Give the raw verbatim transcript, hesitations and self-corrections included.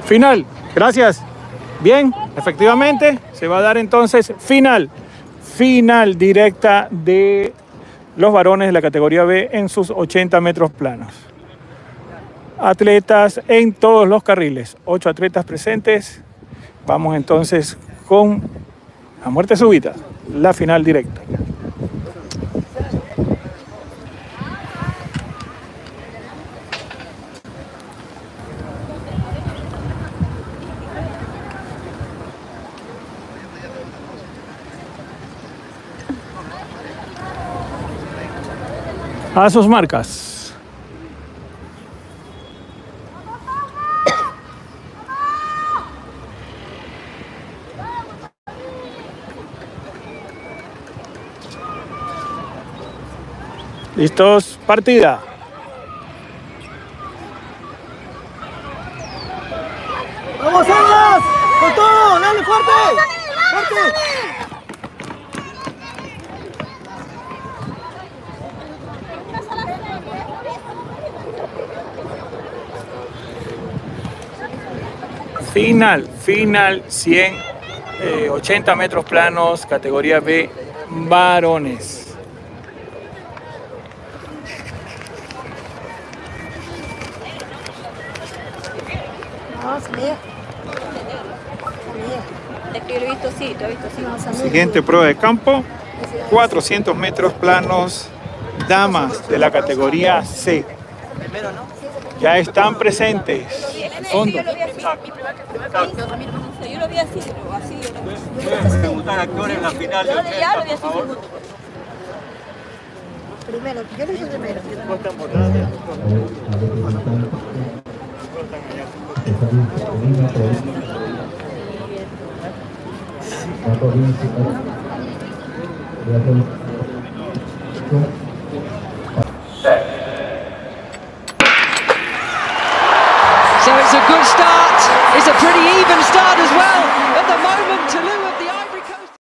Final. Gracias. Bien, efectivamente, se va a dar entonces final. Final directa de los varones de la categoría B en sus ochenta metros planos. Atletas en todos los carriles. Ocho atletas presentes. Vamos entonces con a muerte súbita, la final directa. A sus marcas. ¿Listos? Partida. ¡Vamos, Atlas! ¡Con todo! ¡Dale fuerte! ¡Fuerte! Final, final, cien, eh, ochenta metros planos, categoría B, varones. No, salía. Es que yo lo he visto así, lo he visto así. No, salía. Siguiente prueba de campo, cuatrocientos metros planos, damas de la categoría C. Ya están presentes. Al fondo. Yo lo vi así, yo lo vi así, pero así. Pueden preguntar actores en la final de Ya lo vi ochenta, por así. favor. Primero, yo lo hice primero. Gracias.